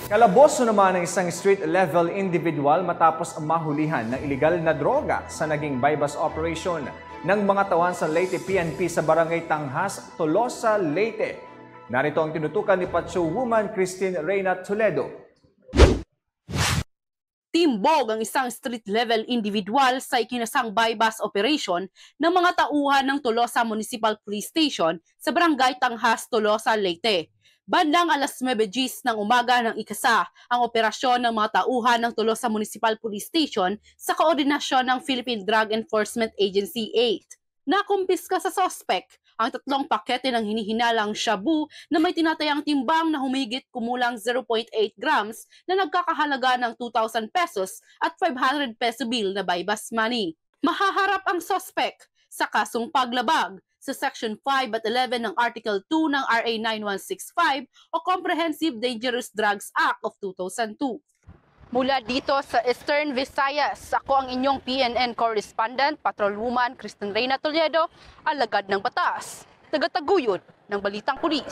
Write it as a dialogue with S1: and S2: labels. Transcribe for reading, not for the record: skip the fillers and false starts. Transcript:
S1: Kalaboso naman ng isang street-level individual matapos mahulihan ng iligal na droga sa naging bypass operation ng mga tawan sa Leyte PNP sa Barangay Tanghas, Tolosa, Leyte. Narito ang tinutukan ni Patrol Woman Christine Reyna Toledo.
S2: Timbog ang isang street-level individual sa ikinasang bypass operation ng mga tauhan ng Tolosa Municipal Police Station sa Barangay Tanghas, Tolosa, Leyte. Bandang alas 9:00 ng umaga ng ikasa ang operasyon ng mga tauhan ng Tolosa Municipal Police Station sa koordinasyon ng Philippine Drug Enforcement Agency 8. Nakumpiska sa suspect ang 3 pakete ng hinihinalang shabu na may tinatayang timbang na humigit kumulang 0.8 grams na nagkakahalaga ng 2,000 pesos at 500 peso bill na bypass money. Mahaharap ang suspect sa kasong paglabag sa Section 5 at 11 ng Article 2 ng RA 9165 o Comprehensive Dangerous Drugs Act of 2002. Mula dito sa Eastern Visayas, ako ang inyong PNN correspondent, Patrolwoman Christine Reyna Toledo, alagad ng batas, tagataguyod ng Balitang Pulis.